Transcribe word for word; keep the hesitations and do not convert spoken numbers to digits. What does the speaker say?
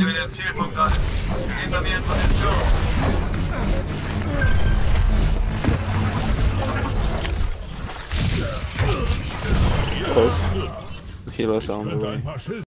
den Zielpunkt an. Hinter mir in Position. Close. Heal us on the way.